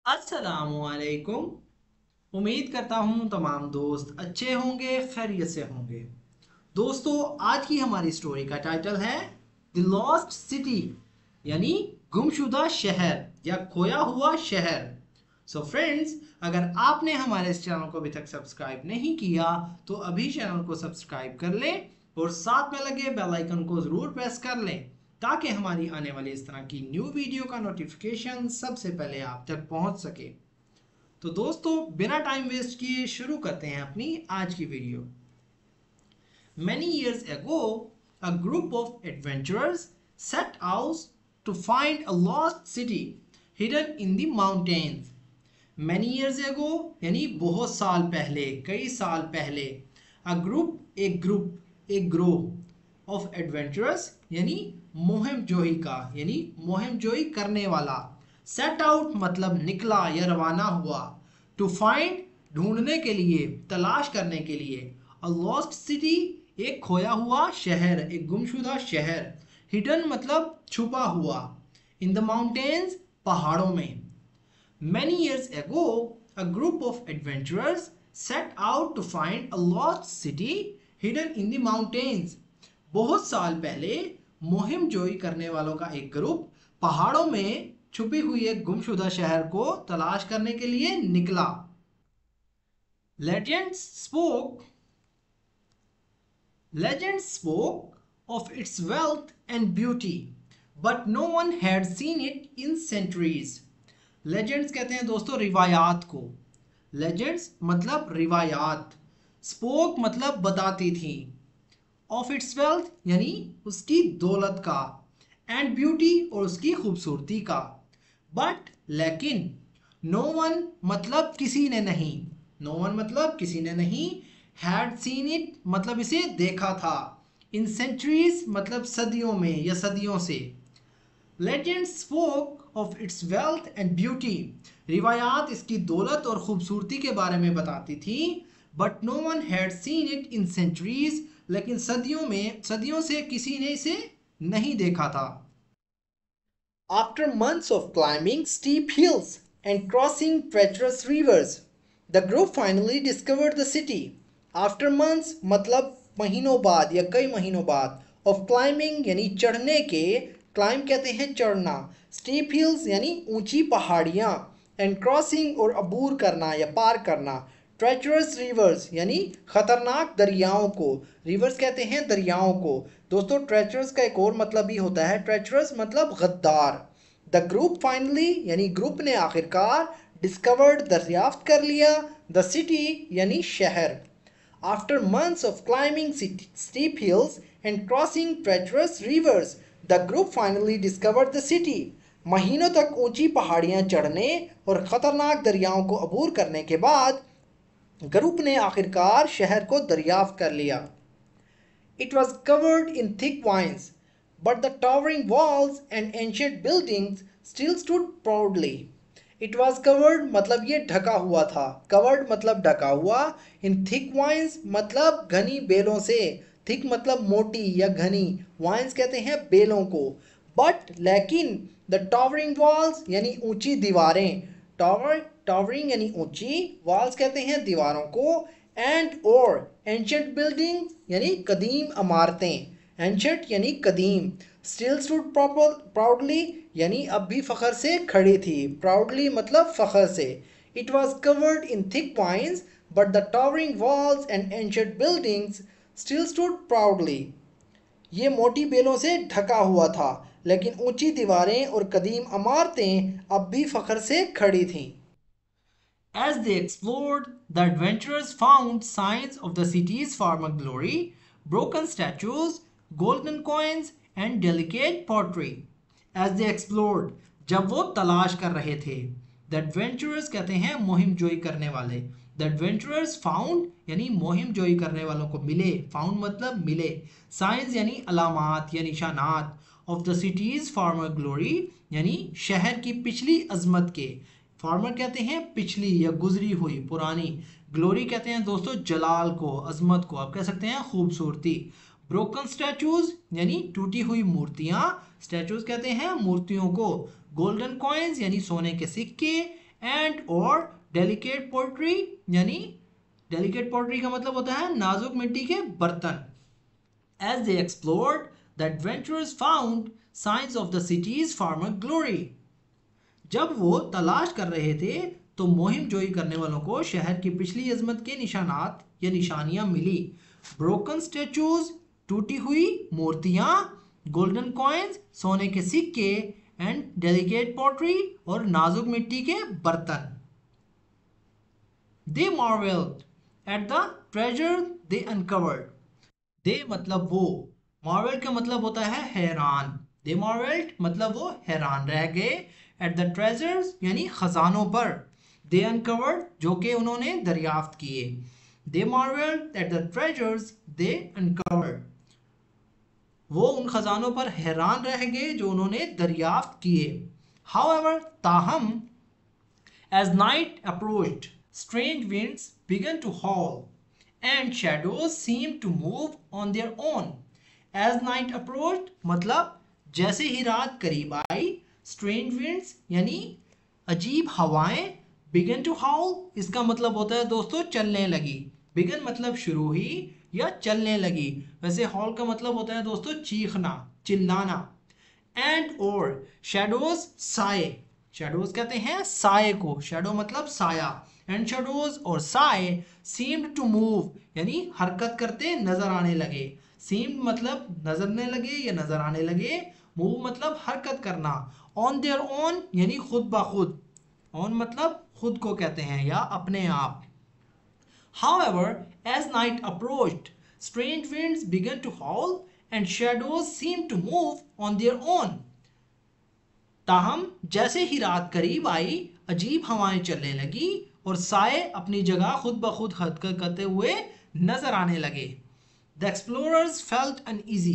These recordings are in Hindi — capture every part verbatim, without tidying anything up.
अस्सलामुअलैकुम। उम्मीद करता हूँ तमाम दोस्त अच्छे होंगे, खैरियत से होंगे। दोस्तों, आज की हमारी स्टोरी का टाइटल है द लॉस्ट सिटी, यानी गुमशुदा शहर या खोया हुआ शहर। सो so फ्रेंड्स, अगर आपने हमारे इस चैनल को अभी तक सब्सक्राइब नहीं किया तो अभी चैनल को सब्सक्राइब कर लें और साथ में लगे बेल आइकन को ज़रूर प्रेस कर लें ताकि हमारी आने वाली इस तरह की न्यू वीडियो का नोटिफिकेशन सबसे पहले आप तक पहुंच सके। तो दोस्तों, बिना टाइम वेस्ट किए शुरू करते हैं अपनी आज की video. Many years ago, a group of adventurers set out to find a lost city hidden in the mountains. Many years ago यानी बहुत साल पहले, कई साल पहले। A group, एक ग्रुप, एक ग्रोह of adventurers यानी मुहिम जोई का, यानी मुहिम जोई करने वाला। Set out मतलब निकला या रवाना हुआ। To find ढूंढने के लिए, तलाश करने के लिए। A lost city एक खोया हुआ शहर, एक गुमशुदा शहर। हिडन मतलब छुपा हुआ। इन द माउंटेन्स पहाड़ों में। Many years ago, a group of adventurers set out to find a lost city hidden in the mountains. बहुत साल पहले मुहिम जोई करने वालों का एक ग्रुप पहाड़ों में छुपी हुई एक गुमशुदा शहर को तलाश करने के लिए निकला। Legends spoke Legends spoke of its wealth and beauty, but no one had seen it in centuries. Legends कहते हैं दोस्तों रिवायात को। Legends मतलब रिवायात, spoke मतलब बताती थी, of its wealth यानी उसकी दौलत का, and beauty और उसकी खूबसूरती का, but लेकिन no one मतलब किसी ने नहीं, no one मतलब किसी ने नहीं, had seen it मतलब इसे देखा था, in centuries मतलब सदियों में या सदियों से। Legends spoke of its wealth and beauty, रिवायात इसकी दौलत और खूबसूरती के बारे में बताती थी, but no one had seen it in centuries, लेकिन सदियों में सदियों से किसी ने इसे नहीं देखा था। After months of climbing steep hills and crossing treacherous rivers, the group finally discovered the city. After months मतलब महीनों बाद या कई महीनों बाद, of climbing यानी चढ़ने के, climb कहते हैं चढ़ना, steep hills यानी ऊंची पहाड़ियाँ, and crossing और अबूर करना या पार करना, treacherous rivers यानी खतरनाक दरियाओं को, rivers कहते हैं दरियाओं को। दोस्तों, treacherous का एक और मतलब भी होता है, treacherous मतलब गद्दार। द ग्रुप फाइनली यानी ग्रुप ने आखिरकार डिस्कवर्ड दरियाफ्त कर लिया, द सिटी यानी शहर। After months of climbing steep hills and crossing treacherous rivers, the group finally discovered the city. महीनों तक ऊंची पहाड़ियां चढ़ने और खतरनाक दरियाओं को अबूर करने के बाद ग्रुप ने आखिरकार शहर को दरियाफ्त कर लिया। It was covered in thick vines, but the towering walls and ancient buildings still stood proudly. It was covered मतलब ये ढका हुआ था, covered मतलब ढका हुआ, in thick vines मतलब घनी बेलों से, thick मतलब मोटी या घनी, vines कहते हैं बेलों को, but लेकिन the towering walls यानी ऊंची दीवारें, tower towering यानी ऊंची, walls कहते हैं दीवारों को, and और ancient buildings यानी कदीम इमारतें, ancient यानी कदीम, still stood proper proudly यानी अब भी फ़ख्र से खड़ी थी, proudly मतलब फ़ख्र से। It was covered in thick vines, but the towering walls and ancient buildings still stood proudly. ये मोटी बेलों से ढका हुआ था, लेकिन ऊंची दीवारें और कदीम इमारतें अब भी फ़ख्र से खड़ी थीं। As they explored, the adventurers found signs of the city's former glory, broken statues, golden coins, and delicate pottery. As they explored, जब वो तलाश कर रहे थे, the adventurers कहते हैं मुहिम जोई करने वाले, the adventurers found यानी मुहिम जोई करने वालों को मिले, found मतलब मिले, signs यानी अलामात या निशानात, of the city's former glory यानी शहर की पिछली अजमत के, फॉर्मर कहते हैं पिछली या गुजरी हुई पुरानी, ग्लोरी कहते हैं दोस्तों जलाल को, अजमत को, आप कह सकते हैं खूबसूरती। ब्रोकन स्टैचूज यानी टूटी हुई मूर्तियां, स्टैचूज कहते हैं मूर्तियों को। गोल्डन कॉइन्स यानी सोने के सिक्के, एंड और डेलिकेट पोट्री, यानी डेलिकेट पोट्री का मतलब होता है नाजुक मिट्टी के बर्तन। As they explored, the adventurers found signs of the city's former glory. जब वो तलाश कर रहे थे तो मुहिम जोई करने वालों को शहर की पिछली अजमत के निशानात या निशानियां मिली। ब्रोकन स्टेचूज, टूटी हुई मूर्तियां, गोल्डन कॉइन्स, सोने के सिक्के, एंड डेलिकेट पॉटरी और नाजुक मिट्टी के बर्तन। They marveled at the treasure they uncovered. दे मतलब वो, मार्वेल का मतलब होता है हैरान। दे मार्वेल्ड मतलब वो हैरान रह गए। एट द ट्रेजर्स यानी खजानों पर। दे अनकवर्ड जो कि उन्होंने दरियाफ्त किए। They marvelled at the treasures they uncovered, वो उन खजानों पर हैरान रह गए जो उन्होंने दरियाफ्त किए। हाउएवर ताहम, as night approached, strange winds began to howl and shadows seemed to move on their own. As night approached मतलब जैसे ही रात करीब आई, strange winds यानी अजीब हवाएं, began to howl इसका मतलब होता है दोस्तों चलने लगी। begin मतलब शुरू ही या चलने लगी। वैसे howl का मतलब होता है दोस्तों चीखना, चिल्लाना। and और shadows साए, shadows कहते हैं साए को, shadow मतलब साया। एंड शेडोज और साए सीम्ड टू मूव यानी हरकत करते नजर आने लगे। सीम्ड मतलब नजरने लगे या नजर आने लगे। मूव मतलब हरकत करना। ऑन देयर ओन यानी खुद ब खुद। ऑन मतलब खुद को कहते हैं या अपने आप। However as night approached, strange winds began to howl and shadows seemed to move on their own. ताहम जैसे ही रात करीब आई, अजीब हवाएं चलने लगी और साए अपनी जगह खुद ब खुद हरकत करते हुए नजर आने लगे। The explorers felt uneasy,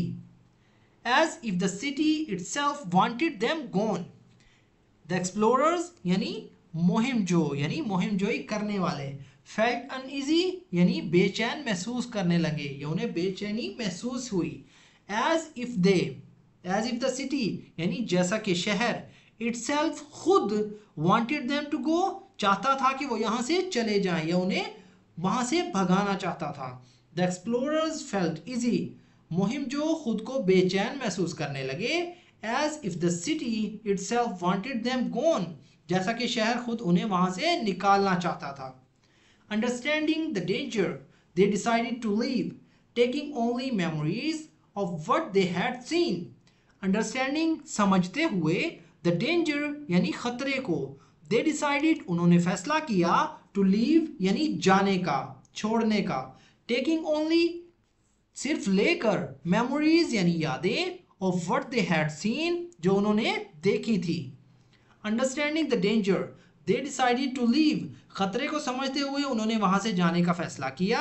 as if the city itself wanted them gone. The explorers यानी मुहिम जो यानी मुहिम जोई करने वाले, felt uneasy यानी बेचैन महसूस करने लगे या उन्हें बेचैनी महसूस हुई। As if they, as if the city यानी जैसा कि शहर, itself खुद wanted them to go चाहता था कि वो यहाँ से चले जाएं या उन्हें वहाँ से भगाना चाहता था। The explorers felt easy, मुहिम जो खुद को बेचैन महसूस करने लगे। As if the city itself wanted them gone, जैसा कि शहर खुद उन्हें वहाँ से निकालना चाहता था। Understanding the danger, they decided to leave, taking only memories of what they had seen. Understanding समझते हुए, the danger यानी खतरे को, they decided उन्होंने फैसला किया, to leave यानी जाने का, छोड़ने का, taking only सिर्फ लेकर, memories यानी यादें, of what they had seen जो उन्होंने देखी थी। Understanding the danger, they decided to leave, खतरे को समझते हुए उन्होंने वहां से जाने का फैसला किया।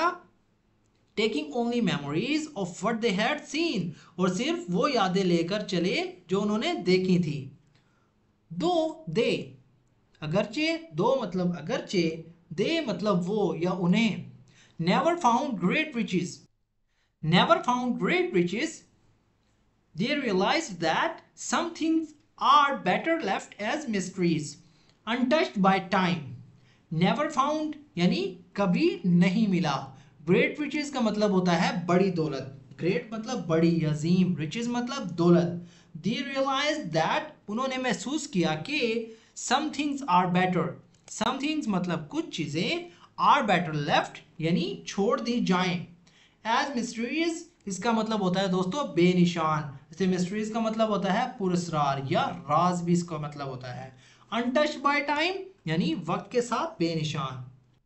Taking only memories of what they had seen, और सिर्फ वो यादें लेकर चले जो उन्होंने देखी थी। Though they, अगरचे, दो मतलब अगरचे, दे मतलब वो या उन्हें, never found great riches, never found great riches, they realized that some things are better left as mysteries, untouched by time. Never found यानी कभी नहीं मिला। great riches का मतलब होता है बड़ी दौलत। great मतलब बड़ी, अजीम, riches मतलब दौलत। they realized that उन्होंने महसूस किया कि some things are better, some things मतलब कुछ चीजें, are better left यानी छोड़ दी जाएं, as mysterious इसका मतलब होता है दोस्तों बेनिशान। जैसे mysteries का मतलब होता है पुरस्कार या राज भी इसका मतलब होता है। untouched by time यानी वक्त के साथ बेनिशान।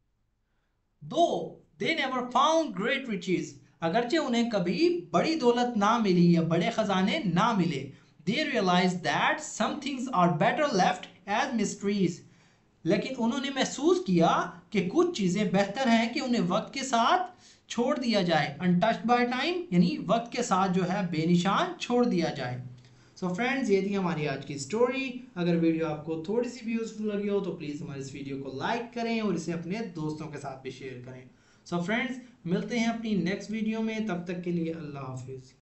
Though they never found great riches, अगरचे उन्हें कभी बड़ी दौलत ना मिली या बड़े खजाने ना मिले, they realized that some things are better left as mysteries, लेकिन उन्होंने महसूस किया कि कुछ चीजें बेहतर हैं कि उन्हें वक्त के साथ छोड़ दिया जाए। untouched by time यानी वक्त के साथ जो है बेनिशान छोड़ दिया जाए। सो so फ्रेंड्स, ये थी हमारी आज की स्टोरी। अगर वीडियो आपको थोड़ी सी भी यूजफुल लगी हो तो प्लीज़ हमारे इस वीडियो को लाइक करें और इसे अपने दोस्तों के साथ भी शेयर करें। सो so फ्रेंड्स, मिलते हैं अपनी नेक्स्ट वीडियो में, तब तक के लिए अल्लाह हाफिज़।